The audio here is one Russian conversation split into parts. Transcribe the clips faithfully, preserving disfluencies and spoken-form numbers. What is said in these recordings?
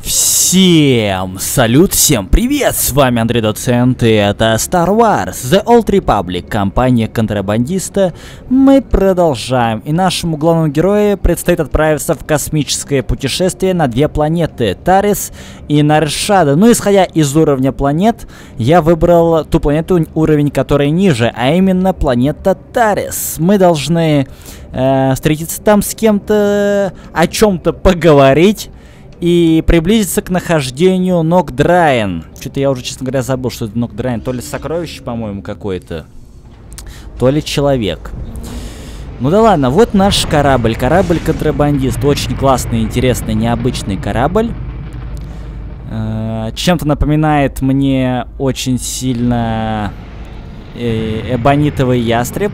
Всем салют, всем привет, с вами Андрей Доцент, и это Star Wars The Old Republic, компания контрабандиста. Мы продолжаем, и нашему главному герою предстоит отправиться в космическое путешествие на две планеты, Тарис и Наршада. Ну, исходя из уровня планет, я выбрал ту планету, уровень которой ниже, а именно планета Тарис. Мы должны э, встретиться там с кем-то, о чем-то поговорить и приблизиться к нахождению Нокдрайн. Что-то я уже, честно говоря, забыл, что это Нокдрайн. То ли сокровище, по-моему, какое-то, то ли человек. Ну да ладно, вот наш корабль. Корабль-контрабандист. Очень классный, интересный, необычный корабль. Э-э- чем-то напоминает мне очень сильно э- эбонитовый ястреб.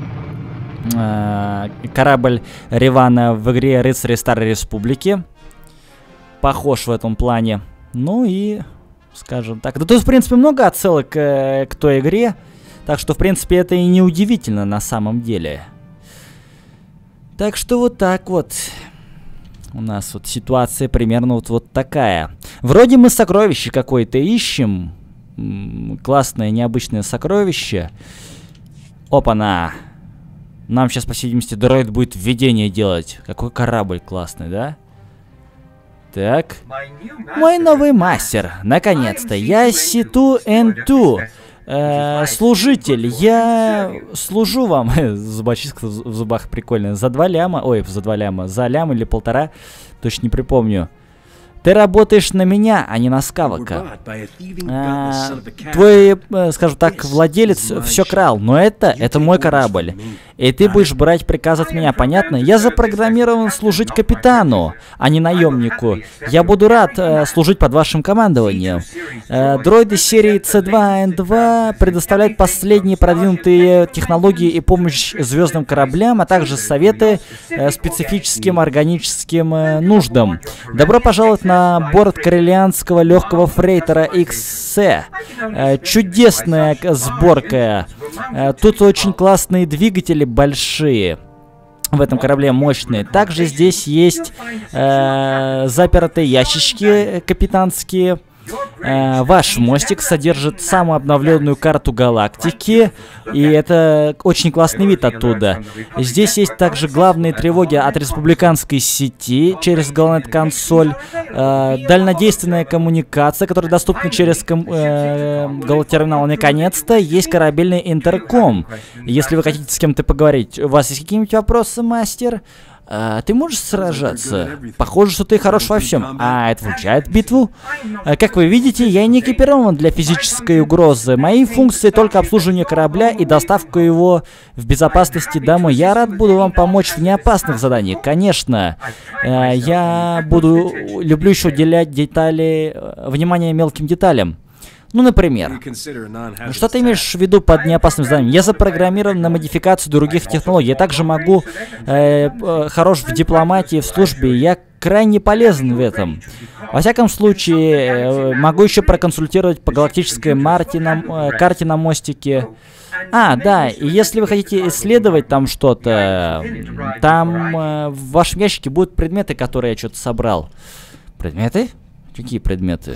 Э-э- корабль Ревана в игре Рыцари Старой Республики. Похож в этом плане. Ну и, скажем так. Да тут, в принципе, много отсылок э, к той игре. Так что, в принципе, это и не удивительно на самом деле. Так что вот так вот. У нас вот ситуация примерно вот, вот такая. Вроде мы сокровище какое-то ищем. М-м, классное, необычное сокровище. Опа-на. Нам сейчас, по всей видимости, дроид будет введение делать. Какой корабль классный, да? Так. Мой новый мастер. Наконец-то. Я Ситу Энту. Э, служитель. Я служу вам. Зубочистка в зубах прикольная. За два ляма. Ой, за два ляма. За лям или полтора. Точно не припомню. Ты работаешь на меня, а не на Скавака. А, твой, скажем так, владелец все крал, но это, это мой корабль. И ты будешь брать приказ от меня, понятно? Я запрограммирован служить капитану, а не наемнику. Я буду рад э, служить под вашим командованием. Э, дроиды серии Си два Эн два предоставляют последние продвинутые технологии и помощь звездным кораблям, а также советы э, специфическим органическим э, нуждам. Добро пожаловать на на борт корелианского легкого фрейтера икс си. Э, чудесная сборка. Э, тут очень классные двигатели большие. В этом корабле мощные. Также здесь есть э, запертые ящички капитанские. Э, ваш мостик содержит самую обновленную карту галактики, и это очень классный вид оттуда. Здесь есть также главные тревоги от республиканской сети через Галнет-консоль, э, дальнодейственная коммуникация, которая доступна через э, галтерминал. Наконец-то есть корабельный интерком. Если вы хотите с кем-то поговорить, у вас есть какие-нибудь вопросы, мастер? А, ты можешь сражаться? Похоже, что ты хорош во всем. А это включает битву? А, как вы видите, я не экипирован для физической угрозы. Мои функции только обслуживание корабля и доставка его в безопасности домой. Я рад буду вам помочь в неопасных заданиях, конечно. А, я буду люблю еще уделять детали, внимание мелким деталям. Ну, например, что ты имеешь в виду под неопасным заданием? Я запрограммирован на модификацию других технологий. Я также могу э, э, хорош в дипломатии, в службе. Я крайне полезен в этом. Во всяком случае, э, могу еще проконсультировать по галактической марте на, э, карте на мостике. А, да, и если вы хотите исследовать там что-то, там э, в вашем ящике будут предметы, которые я что-то собрал. Предметы? Какие предметы?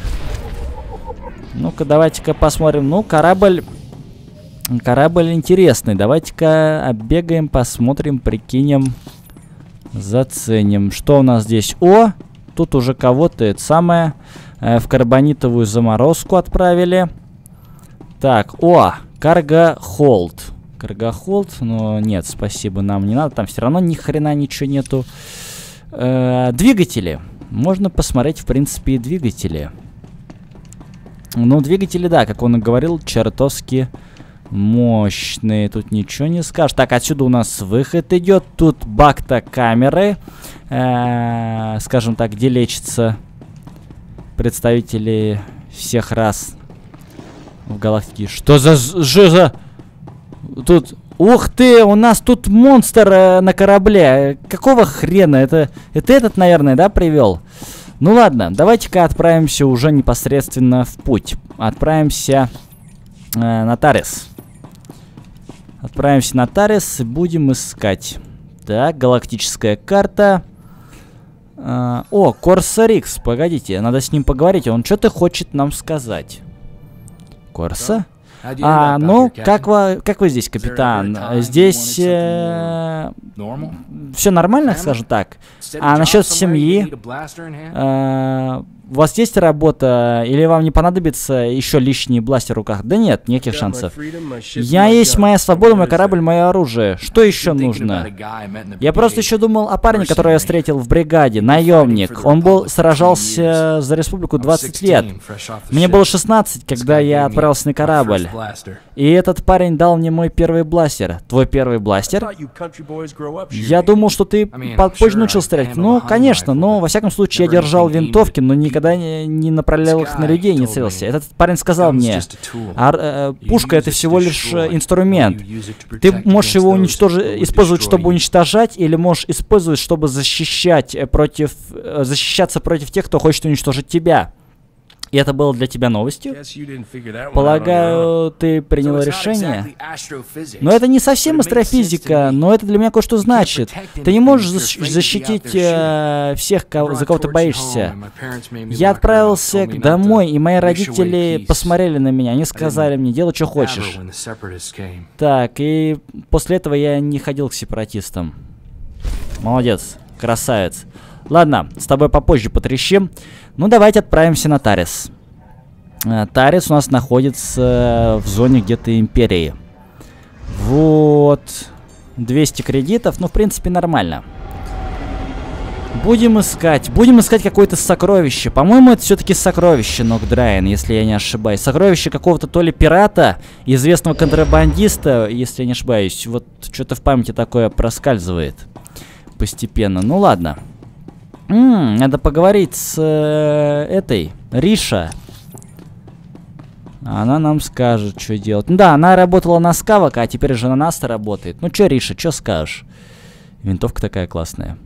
Ну-ка, давайте-ка посмотрим. Ну, корабль... Корабль интересный. Давайте-ка оббегаем, посмотрим, прикинем, заценим. Что у нас здесь? О! Тут уже кого-то это самое э, в карбонитовую заморозку отправили. Так, о! Карго-холд. Карго-холд? Ну, нет, спасибо, нам не надо. Там все равно ни хрена ничего нету. Э, двигатели. Можно посмотреть, в принципе, и двигатели. Ну, двигатели, да, как он и говорил, чертовски мощные. Тут ничего не скажешь. Так, отсюда у нас выход идет. Тут бак-то камеры. Э-э, скажем так, где лечатся представители всех рас в галактике. Что за... за... Тут... Ух ты, у нас тут монстр э, на корабле. Какого хрена? Это, это этот, наверное, да, привел? Ну ладно, давайте-ка отправимся уже непосредственно в путь. Отправимся э, на Тарис. Отправимся на Тарис и будем искать. Так, галактическая карта. А, о, Корсарикс, погодите, надо с ним поговорить. Он что-то хочет нам сказать. Корса? А, ну, как вы, как вы здесь, капитан? Здесь э, все нормально, скажем так. А насчет семьи? Э, у вас есть работа, или вам не понадобится еще лишний бластер в руках? Да нет, никаких шансов. Я есть моя свобода, мой корабль, мое оружие. Что еще нужно? Я просто еще думал о парне, которого я встретил в бригаде, наемник. Он был сражался за республику двадцать лет. Мне было шестнадцать, когда я отправился на корабль. И этот парень дал мне мой первый бластер. Твой первый бластер? Я думал, что ты позже научился стрелять. Ну, конечно, но во всяком случае я держал винтовки, но никогда не, не направлял их на людей, не целился. Этот парень сказал мне, а, э, пушка это всего лишь инструмент. Ты можешь его уничтожить, использовать, чтобы уничтожать, или можешь использовать, чтобы защищать против, защищаться против тех, кто хочет уничтожить тебя. И это было для тебя новостью? Полагаю, ты принял решение? Но это не совсем астрофизика, но это для меня кое-что значит. Ты не можешь защитить э, всех, кого, за кого ты боишься. Я отправился домой, и мои родители посмотрели на меня. Они сказали мне, делай, что хочешь. Так, и после этого я не ходил к сепаратистам. Молодец, красавец. Ладно, с тобой попозже потрещим. Ну, давайте отправимся на Тарис. Тарис у нас находится в зоне где-то Империи. Вот. двести кредитов. Ну, в принципе, нормально. Будем искать. Будем искать какое-то сокровище. По-моему, это все-таки сокровище Нокдрайн, если я не ошибаюсь. Сокровище какого-то то ли пирата, известного контрабандиста, если я не ошибаюсь. Вот что-то в памяти такое проскальзывает постепенно. Ну, ладно. М-м, надо поговорить с э, этой, Риша. Она нам скажет, что делать. Ну да, она работала на скавок, а теперь же на нас работает. Ну чё, Риша, чё скажешь? Винтовка такая классная.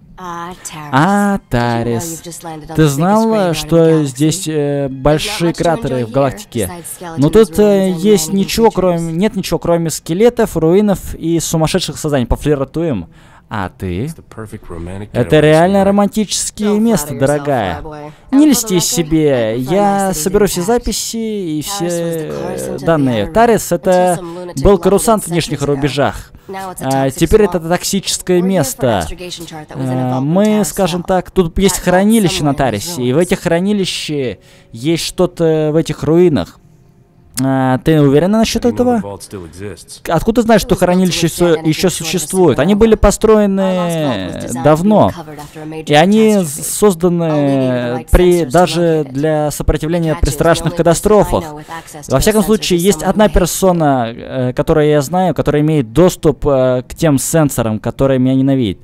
А, Тарис. Ты знала, что здесь э, большие кратеры в галактике? Но тут э, есть ничего, кроме... Нет ничего, кроме скелетов, руинов и сумасшедших созданий. Пофлиртуем. А ты? Это реально романтическое место, дорогая. Не льсти себе. Я соберу все записи и все данные. Тарис — это был курсант в внешних рубежах. А теперь это токсическое место. А, мы, скажем так, тут есть хранилище на Тарисе, и в этих хранилищах есть что-то в этих руинах. А, ты уверена насчет этого? Откуда ты знаешь, что хранилища еще существуют? Они были построены давно, и они созданы при, даже для сопротивления при страшных катастрофах. Во всяком случае, есть одна персона, которую я знаю, которая имеет доступ к тем сенсорам, которые меня ненавидят.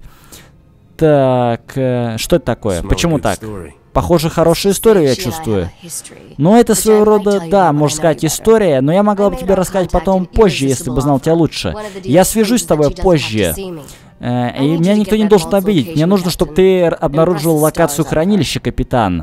Так, что это такое? Почему так? Похоже, хорошую историю я чувствую. Но это своего рода, да, можно сказать, история, но я могла бы тебе рассказать потом позже, если бы знал тебя лучше. Я свяжусь с тобой позже. Э, и меня никто не должен обидеть. Мне нужно, чтобы ты обнаружил локацию хранилища, капитан.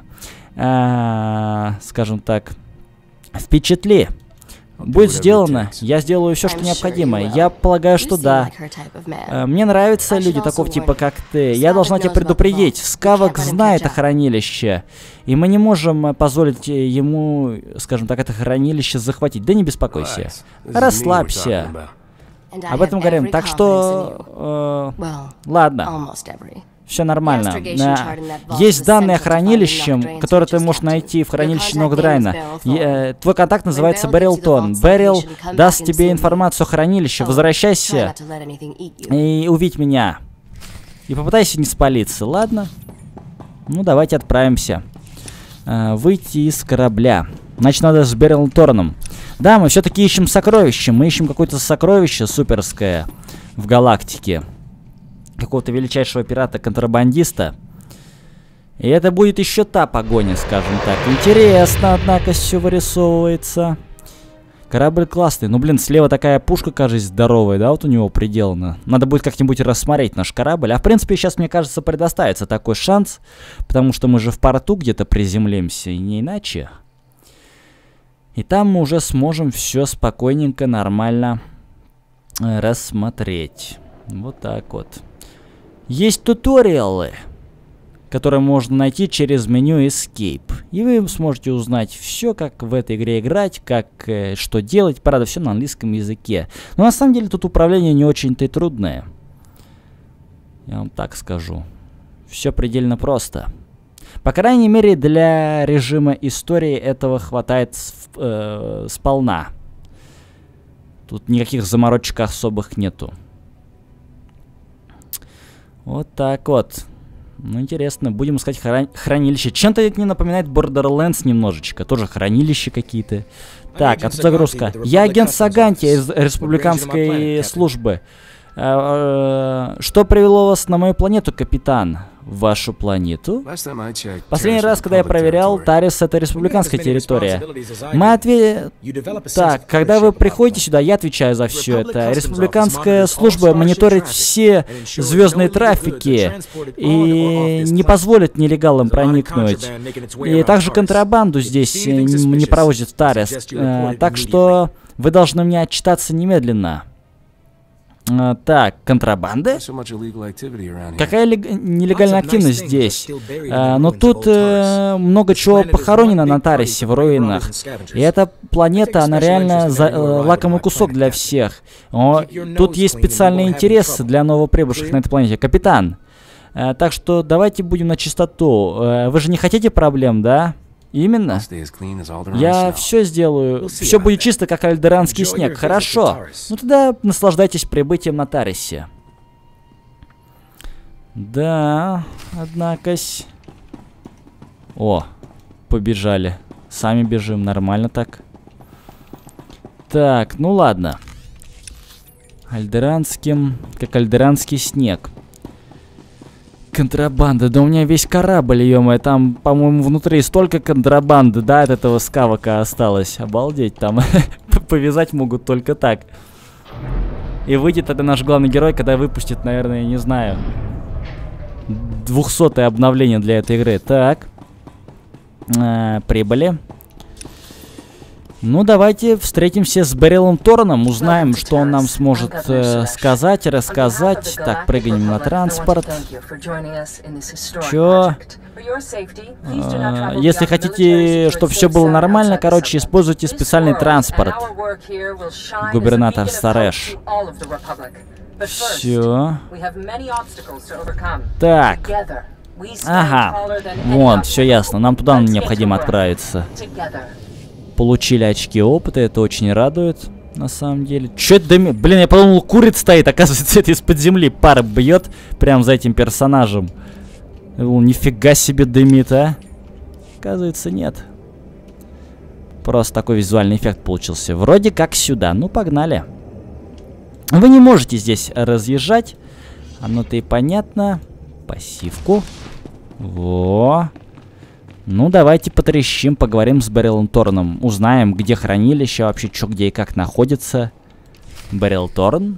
Э, скажем так, впечатли. Будет сделано. Я сделаю все, что необходимо. Я полагаю, что да. Мне нравятся люди такого типа, как ты. Я должна тебя предупредить. Скавок знает о хранилище. И мы не можем позволить ему, скажем так, это хранилище захватить. Да не беспокойся. Расслабься. Об этом говорим. Так что... Э, ладно. Все нормально. Есть данные о хранилище, которые ты можешь найти в хранилище Нокдрайна. Твой контакт называется Берилтон. Берил даст тебе информацию о хранилище. Возвращайся и увидь меня. И попытайся не спалиться, ладно? Ну, давайте отправимся. Выйти из корабля. Значит, надо с Берилторном. Да, мы все-таки ищем сокровище. Мы ищем какое-то сокровище суперское в галактике. Какого-то величайшего пирата-контрабандиста. И это будет еще та погоня, скажем так. Интересно, однако, все вырисовывается. Корабль классный. Ну, блин, слева такая пушка, кажется, здоровая, да, вот у него приделана. Надо будет как-нибудь рассмотреть наш корабль. А, в принципе, сейчас, мне кажется, предоставится такой шанс. Потому что мы же в порту где-то приземлимся, и не иначе. И там мы уже сможем все спокойненько, нормально э, рассмотреть. Вот так вот. Есть туториалы. который можно найти через меню Escape. И вы сможете узнать все, как в этой игре играть, как э, что делать. Правда, все на английском языке. Но на самом деле тут управление не очень-то и трудное. Я вам так скажу. Все предельно просто. По крайней мере, для режима истории этого хватает э, сполна. Тут никаких заморочек особых нету. Вот так вот. Ну, интересно, будем искать храни хранилище. Чем-то это не напоминает Borderlands немножечко. Тоже хранилища какие-то. Так, а тут загрузка. Я агент Саганти из республиканской службы. Что привело вас на мою планету, капитан? Вашу планету? Последний раз, когда я проверял, Тарис — это республиканская территория. Мы отве... Так, когда вы приходите сюда, я отвечаю за все это. Республиканская служба мониторит все звездные трафики и не позволит нелегалам проникнуть. И также контрабанду здесь не проводит Тарис. Так что вы должны мне отчитаться немедленно. А, так, контрабанда? Какая нелегальная активность здесь? А, но тут э, много чего похоронено на Тарисе в руинах. И эта планета, она реально за, э, лакомый кусок для всех. О, тут есть специальные интересы для новоприбывших на этой планете. Капитан, э, так что давайте будем на чистоту. Э, вы же не хотите проблем, да? Именно. Я все сделаю. Все будет чисто, как альдеранский снег. Хорошо. Ну тогда наслаждайтесь прибытием на Тарисе. Да, однако-с. О, побежали. Сами бежим, нормально так. Так, ну ладно. Альдеранским, как альдеранский снег. Контрабанда, да у меня весь корабль, ё-моё, там, по-моему, внутри столько контрабанды, да, от этого скавока осталось. Обалдеть, там повязать могут только так. И выйдет это наш главный герой, когда выпустит, наверное, я не знаю, двухсотое обновление для этой игры. Так, а, прибыли. Ну, давайте встретимся с Берилом Тораном, узнаем, что он нам сможет э, сказать, рассказать. Так, прыгаем на транспорт. Чё? Э, если хотите, чтобы все было нормально, короче, используйте специальный транспорт. Губернатор Стареш. Все. Так. Ага. Вон, все ясно. Нам туда необходимо отправиться. Получили очки опыта, это очень радует, на самом деле. Чё это дымит? Блин, я подумал, курица стоит, оказывается, это из-под земли пар бьет прям за этим персонажем. Нифига себе дымит, а? Оказывается, нет. Просто такой визуальный эффект получился. Вроде как сюда. Ну, погнали. Вы не можете здесь разъезжать. Оно-то и понятно. Пассивку. Во. Ну, давайте потрещим, поговорим с Берилом Тораном. Узнаем, где хранилище, вообще, что, где и как находится. Берил Торн.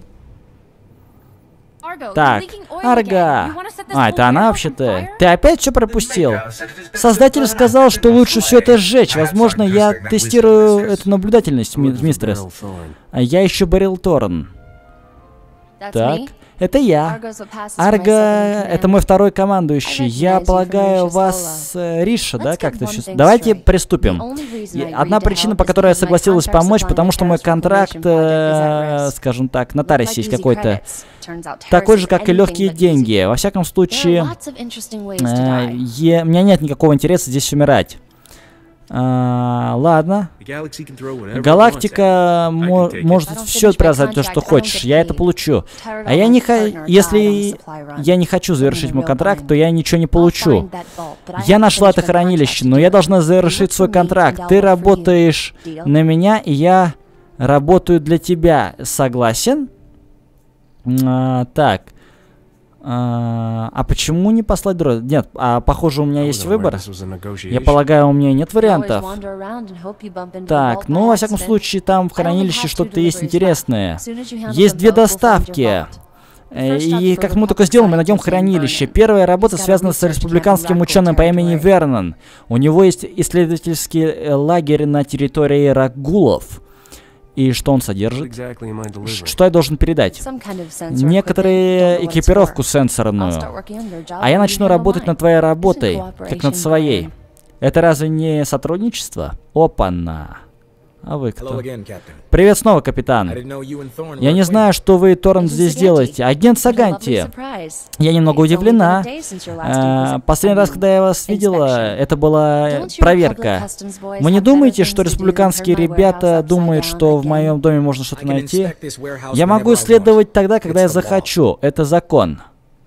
Так, Арго. А, это она вообще-то. Ты опять все пропустил? Создатель сказал, что лучше все это сжечь. Возможно, я тестирую эту наблюдательность, ми мистерс. А я еще Берил Торн. Так. Это я. Арго, это мой второй командующий. Я полагаю, вас э, Риша, да, как-то все. Давайте приступим. И одна причина, по которой я согласилась помочь, потому что мой контракт, э, скажем так, на Тарисе есть какой-то такой же, как и легкие деньги. Во всяком случае, э, е, у меня нет никакого интереса здесь умирать. А, ладно. Галактика мо может все отправить то, что хочешь. Я это получу. А я не хочу. Если я не хочу завершить мой контракт, то я ничего не получу. Я нашла это хранилище, но я должна завершить свой контракт. Ты работаешь на меня, и я работаю для тебя. Согласен? А, так. А, а почему не послать дроид? Нет, а похоже, у меня есть выбор. Я полагаю, у меня нет вариантов. Так, ну, во всяком случае, там в хранилище что-то есть интересное. Есть две доставки. И как мы только сделаем, мы найдем хранилище. Первая работа связана с республиканским ученым по имени Вернон. У него есть исследовательский лагерь на территории Рагулов. И что он содержит? Что я должен передать? Некоторые экипировку сенсорную. А я начну работать над твоей работой, как над своей. Это разве не сотрудничество? Опа-на. А вы кто? Привет снова, капитан. Я не знаю, что вы и Торн здесь делаете. Агент Саганти. Я немного удивлена. А, последний раз, когда я вас видела, это была проверка. Вы не думаете, что республиканские ребята думают, что в моем доме можно что-то найти? Я могу исследовать тогда, когда я захочу. Это закон.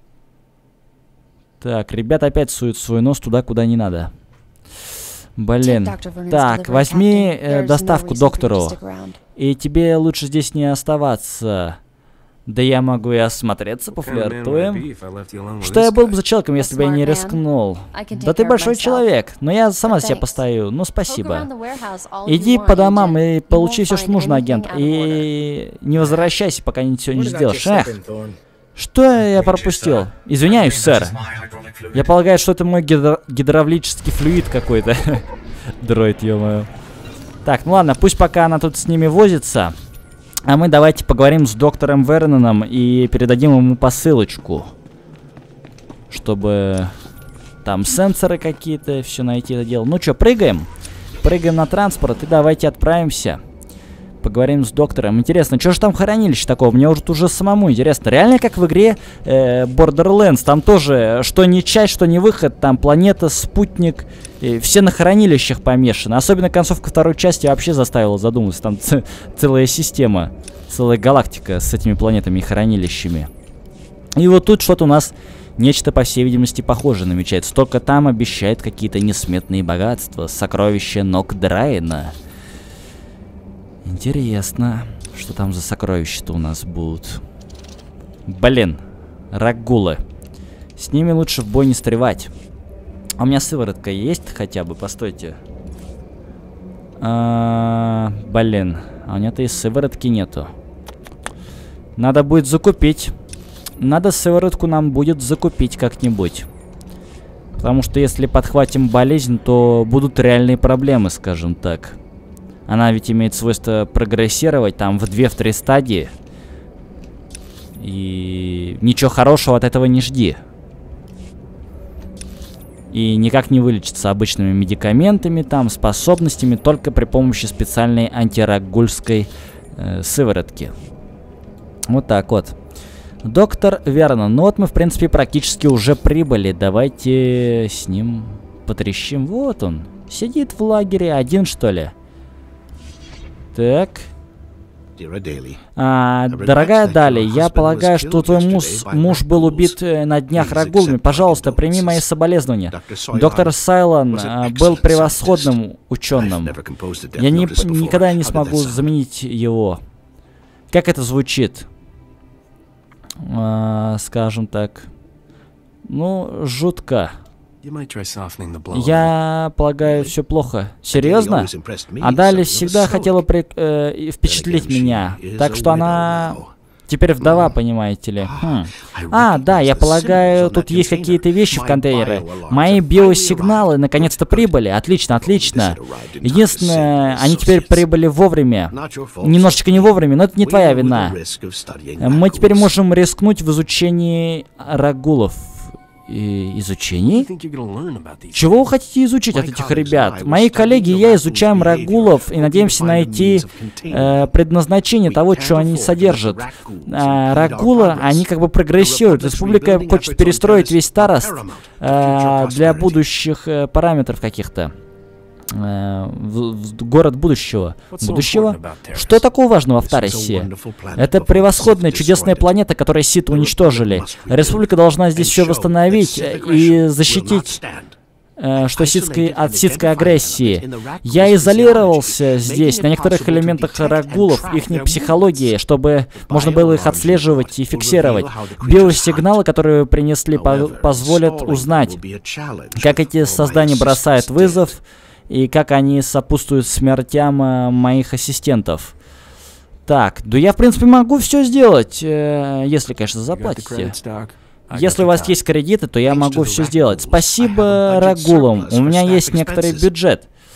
Так, ребята опять суют свой нос туда, куда не надо. Блин. Так, возьми э, доставку доктору. И тебе лучше здесь не оставаться. Да я могу и осмотреться, пофлиртуем. Что я был бы за человеком, если бы я не рискнул? Да ты большой человек, но я сама за себя постою. Ну, спасибо. Иди по домам и получи все, что нужно, агент. И не возвращайся, пока ничего не сделаешь. Эх. Что я пропустил? Извиняюсь, сэр. Я полагаю, что это мой гидро гидравлический флюид какой-то. Дроид, ё-моё. Так, ну ладно, пусть пока она тут с ними возится. А мы давайте поговорим с доктором Верноном и передадим ему посылочку. Чтобы там сенсоры какие-то, все найти это дело. Ну что, прыгаем? Прыгаем на транспорт и давайте отправимся. Поговорим с доктором. Интересно, что же там хранилище такого? Мне уже уже самому интересно. Реально, как в игре э, Borderlands. Там тоже, что не часть, что не выход. Там планета, спутник. И все на хранилищах помешаны. Особенно концовка второй части вообще заставила задуматься. Там целая система. Целая галактика с этими планетами и хранилищами. И вот тут что-то у нас нечто, по всей видимости, похожее намечается. Только там обещают какие-то несметные богатства. Сокровища Нокдрайна. Интересно, что там за сокровища-то у нас будут. Блин, рагулы. С ними лучше в бой не стревать. А у меня сыворотка есть хотя бы? Постойте. А, блин, а у меня-то и сыворотки нету. Надо будет закупить. Надо сыворотку нам будет закупить как-нибудь. Потому что если подхватим болезнь, то будут реальные проблемы, скажем так. Она ведь имеет свойство прогрессировать там в две-три стадии. И ничего хорошего от этого не жди. И никак не вылечиться обычными медикаментами, там, способностями, только при помощи специальной антирагульской э, сыворотки. Вот так вот. Доктор Вернон. Ну вот мы, в принципе, практически уже прибыли. Давайте с ним потрещим. Вот он. Сидит в лагере один, что ли? Так. А, дорогая Дали, я полагаю, что твой муж, муж был убит на днях рагулами. Пожалуйста, прими мои соболезнования. Доктор Сайлон а, был превосходным ученым. Я не, никогда не смогу заменить его. Как это звучит? А, скажем так. Ну, жутко. Я полагаю, все плохо. Серьезно? А Дали всегда хотела при, э, впечатлить меня. Так что она теперь вдова, понимаете ли. Хм. А, да, я полагаю, тут есть какие-то вещи в контейнере. Мои биосигналы наконец-то прибыли. Отлично, отлично. Единственное, они теперь прибыли вовремя. Немножечко не вовремя, но это не твоя вина. Мы теперь можем рискнуть в изучении рагулов. И изучений? Чего вы хотите изучить от этих ребят? Мои коллеги и я изучаем рагулов и надеемся найти э, предназначение того, что они содержат. Э, рагулы, они как бы прогрессируют. Республика хочет перестроить весь Тараст э, для будущих э, параметров каких-то. В, в город будущего. Будущего? Что такого важного в Тарасе? Это превосходная, чудесная планета, которую ситы уничтожили. Республика должна здесь все восстановить и защитить э, что ситской, от ситской агрессии. Я изолировался здесь, на некоторых элементах рагулов, их психологии, чтобы можно было их отслеживать и фиксировать. Биосигналы, которые принесли, по позволят узнать, как эти создания бросают вызов, и как они сопутствуют смертям э, моих ассистентов. Так, да я, в принципе, могу все сделать, э, если, конечно, заплатите. Если у вас есть кредиты, то я могу все сделать. Спасибо рагулам, у меня есть некоторый бюджет.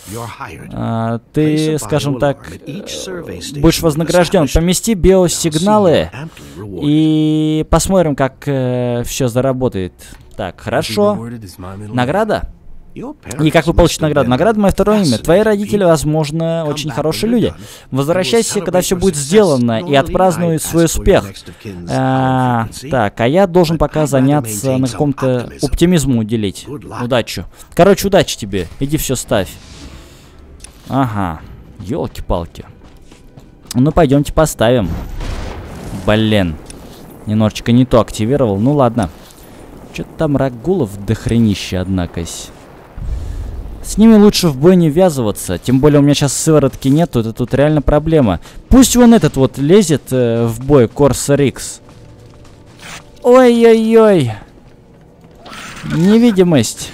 А, ты, скажем так, будешь вознагражден. Помести биосигналы и посмотрим, как э, все заработает. Так, хорошо. Награда? И как вы получите награду? Награда — мое второе имя. Твои родители, возможно, очень хорошие люди. Возвращайся, когда все будет сделано, и отпразднуй свой успех. А, так, а я должен пока заняться на каком-то оптимизму уделить. Удачу. Короче, удачи тебе. Иди все ставь. Ага. Ёлки-палки. Ну, пойдемте поставим. Блин. Немножечко не то активировал. Ну, ладно. Что-то там рагулов дохренища, однако-с. С ними лучше в бой не ввязываться. Тем более у меня сейчас сыворотки нету. Это тут реально проблема. Пусть вон этот вот лезет э, в бой, Корсар Икс. Ой-ой-ой. Невидимость.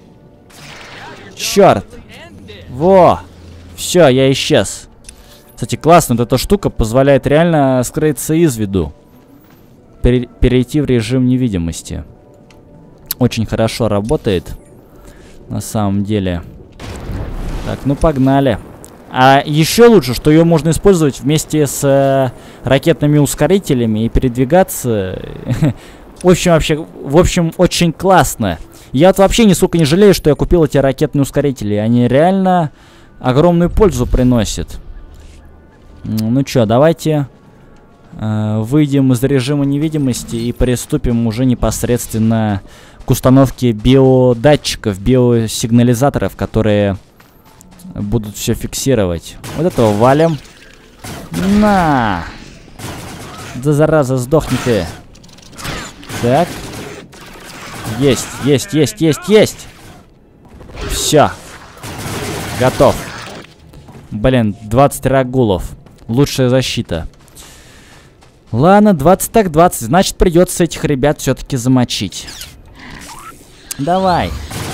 Черт. Во. Все, я исчез. Кстати, классно. Вот эта штука позволяет реально скрыться из виду. Пере перейти в режим невидимости. Очень хорошо работает. На самом деле. Так, ну погнали. А еще лучше, что ее можно использовать вместе с э, ракетными ускорителями и передвигаться. В общем, вообще, в общем, очень классно. Я вот вообще нисколько не жалею, что я купил эти ракетные ускорители. Они реально огромную пользу приносят. Ну что, давайте э, выйдем из режима невидимости и приступим уже непосредственно к установке биодатчиков, биосигнализаторов, которые будут все фиксировать. Вот этого валим. На! Да зараза, сдохни ты. Так. Есть, есть, есть, есть, есть. Все. Готов. Блин, двадцать рагулов. Лучшая защита. Ладно, двадцать так двадцать. Значит, придется этих ребят все-таки замочить. Давай.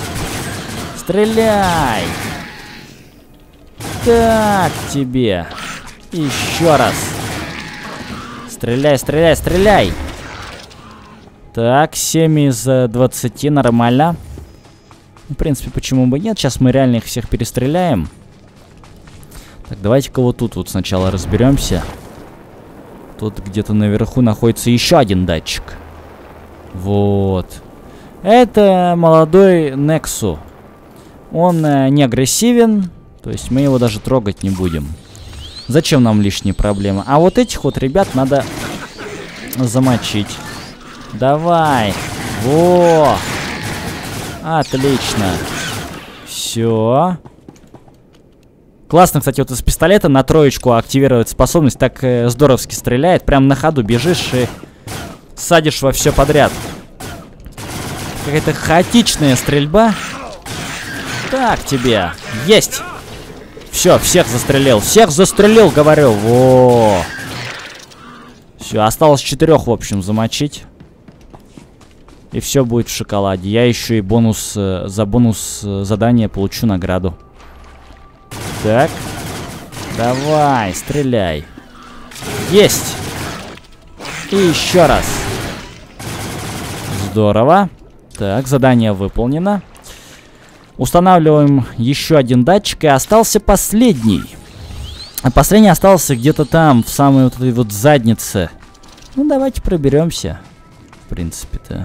Стреляй. Так тебе. Еще раз. Стреляй, стреляй, стреляй. Так, семь из двадцати, нормально. В принципе, почему бы нет? Сейчас мы реально их всех перестреляем. Так, давайте-ка вот тут вот сначала разберемся. Тут где-то наверху находится еще один датчик. Вот. Это молодой Нексу. Он э, не агрессивен, то есть мы его даже трогать не будем. Зачем нам лишние проблемы? А вот этих вот ребят надо замочить. Давай. Во. Отлично. Все. Классно, кстати, вот из пистолета на троечку активировать способность. Так э, здоровски стреляет. Прям на ходу бежишь и садишь во все подряд. Какая-то хаотичная стрельба. Так тебе. Есть. Все, всех застрелил. Всех застрелил, говорю. Во. Все, осталось четырех, в общем, замочить. И все будет в шоколаде. Я еще и бонус, э, за бонус э, задания получу награду. Так. Давай, стреляй. Есть. И еще раз. Здорово. Так, задание выполнено. Устанавливаем еще один датчик. И остался последний. А последний остался где-то там, в самой вот этой вот заднице. Ну, давайте проберемся. В принципе-то.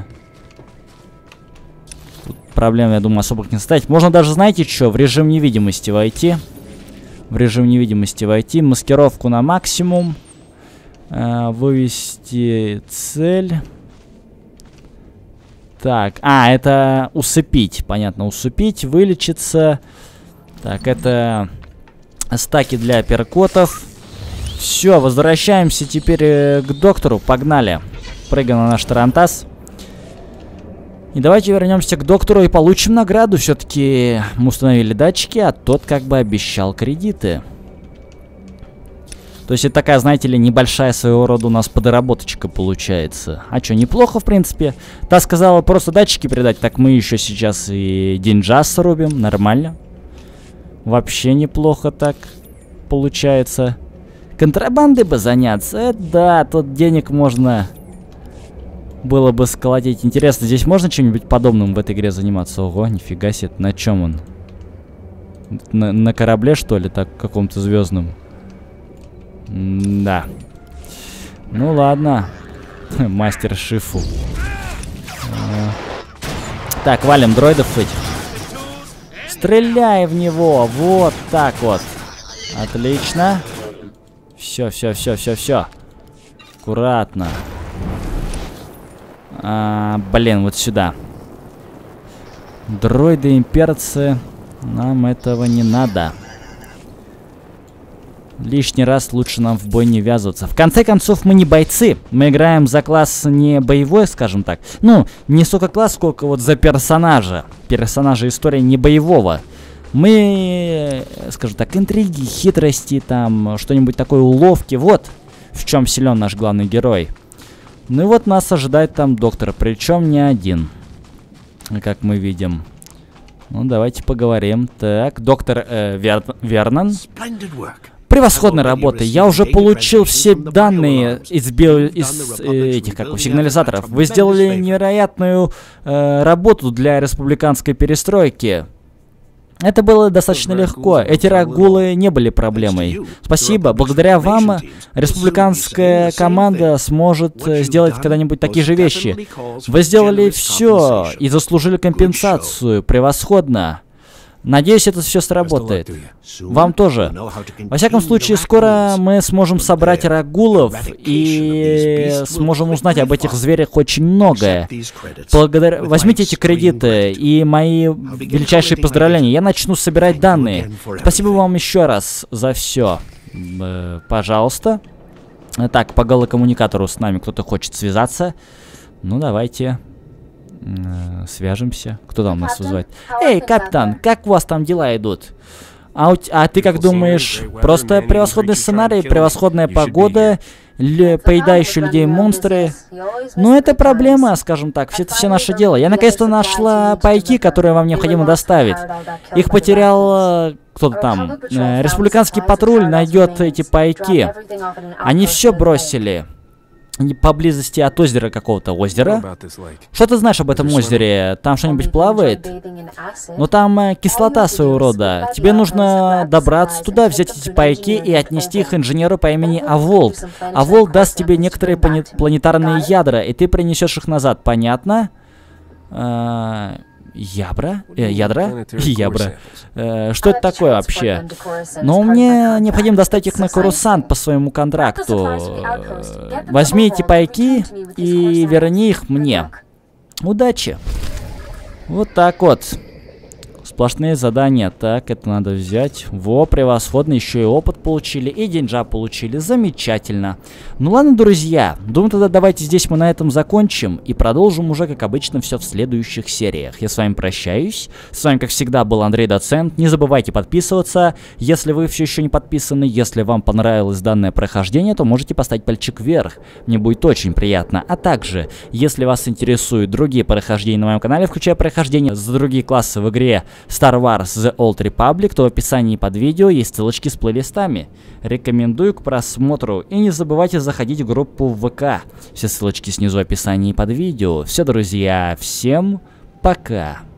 Тут проблем, я думаю, особых не составить. Можно даже, знаете что, в режим невидимости войти. В режим невидимости войти. Маскировку на максимум. Э, вывести цель. Так, а, это усыпить, понятно, усыпить, вылечиться. Так, это стаки для перкотов. Все, возвращаемся теперь э, к доктору, погнали. Прыгаем на наш тарантас. И давайте вернемся к доктору и получим награду. Все-таки мы установили датчики, а тот как бы обещал кредиты. То есть это такая, знаете ли, небольшая своего рода у нас подработочка получается. А что, неплохо, в принципе. Та сказала просто датчики передать, так мы еще сейчас и деньжас рубим, нормально. Вообще неплохо так получается. Контрабандой бы заняться, это да, тут денег можно было бы сколотить. Интересно, здесь можно чем-нибудь подобным в этой игре заниматься? Ого, нифига себе, на чем он? На, на корабле, что ли, так, каком-то звездном? Да. Ну ладно. Мастер Шифу. Так, валим дроидов этих. Стреляй в него. Вот так вот. Отлично. Все, все, все, все, все. Аккуратно. А, блин, вот сюда. Дроиды, имперцы. Нам этого не надо. Лишний раз лучше нам в бой не ввязываться. В конце концов, мы не бойцы. Мы играем за класс не боевой, скажем так. Ну, не столько класс, сколько вот за персонажа. Персонажа истории не боевого. Мы, скажем так, интриги, хитрости, там, что-нибудь такое, уловки. Вот в чем силен наш главный герой. Ну и вот нас ожидает там доктор, причем не один. Как мы видим. Ну, давайте поговорим. Так, доктор э, Вер... Вернон. Превосходная работа. Я уже получил все данные из, био... из э, этих как, сигнализаторов. Вы сделали невероятную э, работу для республиканской перестройки. Это было достаточно легко. Эти рагулы не были проблемой. Спасибо. Благодаря вам республиканская команда сможет сделать когда-нибудь такие же вещи. Вы сделали все и заслужили компенсацию. Превосходно. Надеюсь, это все сработает. Вам тоже. Во всяком случае, скоро мы сможем собрать рагулов и сможем узнать об этих зверях очень многое. Благодаря... Возьмите эти кредиты и мои величайшие поздравления. Я начну собирать данные. Спасибо вам еще раз за все. Э, пожалуйста. Так, по голокоммуникатору с нами кто-то хочет связаться. Ну, давайте... свяжемся. Кто там нас вызывает? Эй, капитан, как у вас там дела идут? А, у, а ты как думаешь? Просто превосходный сценарий, превосходная погода, поедающие людей монстры. Ну, это проблема, скажем так. Это все наше дело. Я наконец-то нашла пайки, которые вам необходимо доставить. Их потерял кто-то там. Республиканский патруль найдет эти пайки. Они все бросили. Поблизости от озера какого-то озера. Что ты знаешь об этом озере? Там что-нибудь плавает? Ну там э, кислота своего рода. Тебе нужно добраться туда, взять эти пайки и отнести их инженеру по имени Аволт. Аволт даст тебе некоторые планетарные ядра, и ты принесешь их назад. Понятно? Э Ябра? Э, ядра? Ябра. Э, что это такое вообще? Но мне необходимо достать их на Корусант по своему контракту. Э, возьми эти пайки и верни их мне. Удачи. Вот так вот. Сплошные задания. Так, это надо взять. Во, превосходно. Еще и опыт получили, и деньжа получили. Замечательно. Ну ладно, друзья. Думаю, тогда давайте здесь мы на этом закончим. И продолжим уже, как обычно, все в следующих сериях. Я с вами прощаюсь. С вами, как всегда, был Андрей Доцент. Не забывайте подписываться. Если вы все еще не подписаны, если вам понравилось данное прохождение, то можете поставить пальчик вверх. Мне будет очень приятно. А также, если вас интересуют другие прохождения на моем канале, включая прохождение за другие классы в игре Star Wars The Old Republic, то в описании под видео есть ссылочки с плейлистами. Рекомендую к просмотру. И не забывайте заходить в группу в ВК. Все ссылочки снизу в описании под видео. Все, друзья, всем пока.